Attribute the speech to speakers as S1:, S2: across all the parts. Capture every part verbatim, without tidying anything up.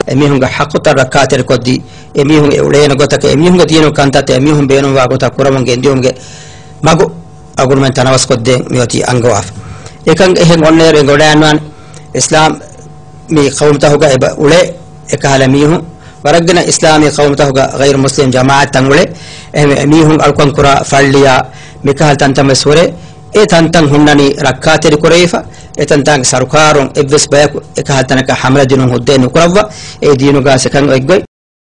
S1: emihun ga haqqu rakater koddi emihun eulena gotaka emihun ga dino kantate emihun beenon wa gota kuramun ge ndiumge mago agurmen tanawas kodde mioti angawaf ekan ehen onnere godanwan islam mi qawmta hoga eba ule ekala mihun waragna islami qawmta hoga ghair muslim jamaat tangule emihun alkon kura falliya mikal tantame sore e tantan hunnani rakater kureifa e tantan sarukaron ebes bayak ekal tanaka hamla dinun hudden kurawwa e dinu ga sekan eggoy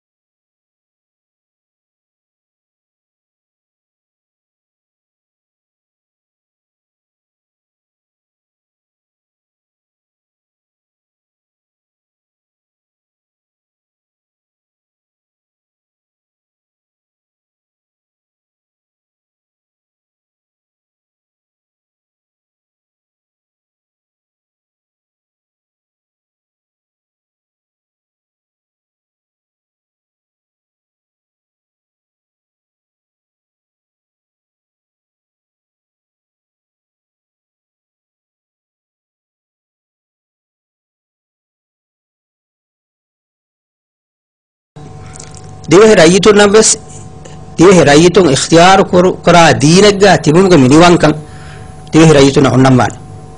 S1: دیوه رایتون نبس دیوه رایتون اختیار کرا دینگا تیمون که میلیوان کن دیوه رایتون اونمان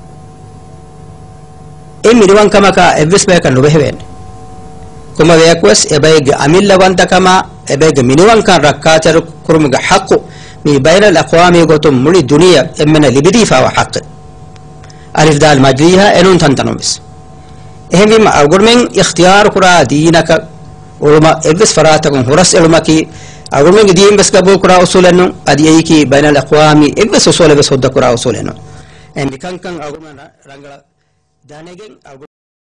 S1: این میلیوان کما که ابس باید کنو بهوین کما ویکوس ابایگ امیل لوان تکما ابایگ میلیوان کن رکاتر کرمگ حق می بین الاقوامی گوتم ملی دنیا امنا لبدی فاو حق الف دال مجلیها انون تنتنو بس اهم بیم اگرمین اختیار کرا دینک ولما ابس فراتكم هرس علمكي اقول من دين بس قبول كرا اصولنا اديكي بين الاقوام ابس اصول بس ود كرا اصولنا ان كان كان اقول من رانغلا دانيجن اقول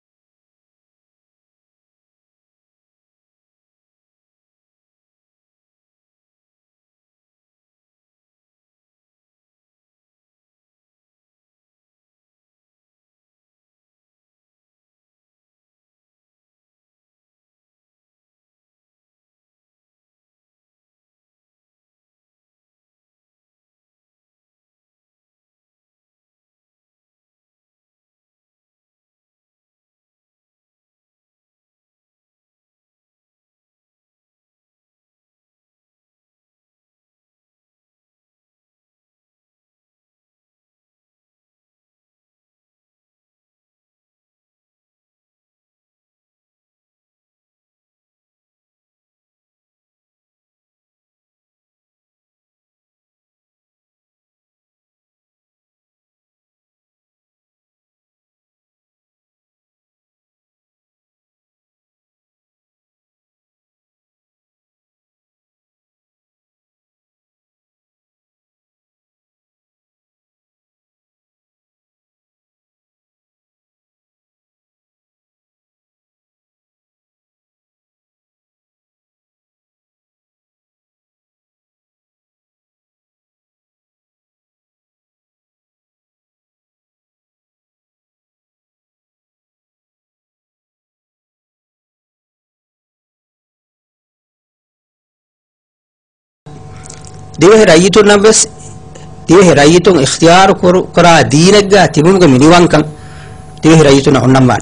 S1: دیوه رایتون نبس دیوه رایتون اختیار کرا دینگا تیمون که میلیوان کن دیوه رایتون اونمان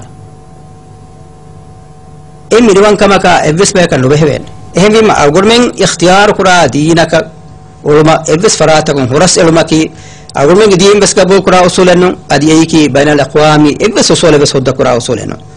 S1: این میلیوان کما که ابس باید کنو بهوین اهم بیم اگرمین اختیار کرا دینک ولما ابس فراتكم هرس علمكي اقول من دين بس قبول كرا اصولنا اديكي بين الاقوام ابس اصول بس ود كرا اصولنا